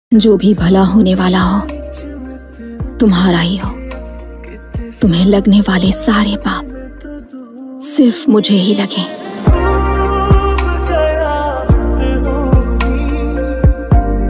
जो भी भला होने वाला हो तुम्हारा ही हो। तुम्हें लगने वाले सारे पाप सिर्फ मुझे ही लगे।